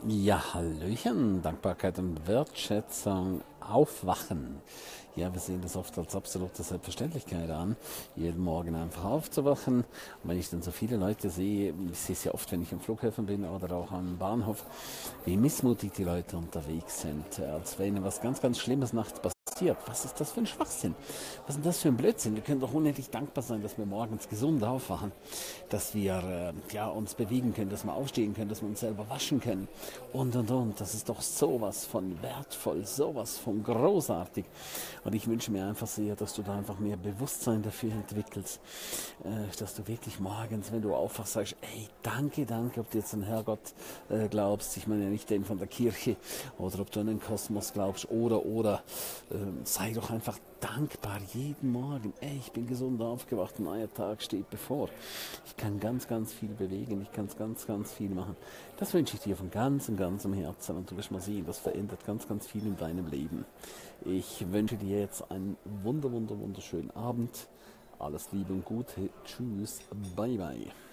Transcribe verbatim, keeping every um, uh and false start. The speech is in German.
Ja, Hallöchen, Dankbarkeit und Wertschätzung, Aufwachen. Ja, wir sehen das oft als absolute Selbstverständlichkeit an, jeden Morgen einfach aufzuwachen. Und wenn ich dann so viele Leute sehe, ich sehe es ja oft, wenn ich am Flughafen bin oder auch am Bahnhof, wie missmutig die Leute unterwegs sind, als wenn ihnen was ganz, ganz Schlimmes nachts passiert. Was ist das für ein Schwachsinn? Was ist denn das für ein Blödsinn? Wir können doch unendlich dankbar sein, dass wir morgens gesund aufwachen, dass wir äh, ja, uns bewegen können, dass wir aufstehen können, dass wir uns selber waschen können und und und. Das ist doch sowas von wertvoll, sowas von großartig. Und ich wünsche mir einfach sehr, dass du da einfach mehr Bewusstsein dafür entwickelst, äh, dass du wirklich morgens, wenn du aufwachst, sagst, ey, danke, danke, ob du jetzt an Herrgott äh, glaubst, ich meine ja nicht den von der Kirche, oder ob du an den Kosmos glaubst, oder, oder, äh, sei doch einfach dankbar jeden Morgen. Ey, ich bin gesund aufgewacht, ein neuer Tag steht bevor. Ich kann ganz, ganz viel bewegen, ich kann ganz, ganz viel machen. Das wünsche ich dir von ganzem, ganzem Herzen und du wirst mal sehen, das verändert ganz, ganz viel in deinem Leben. Ich wünsche dir jetzt einen wunder, wunder, wunderschönen Abend. Alles Liebe und Gute. Tschüss. Bye, bye.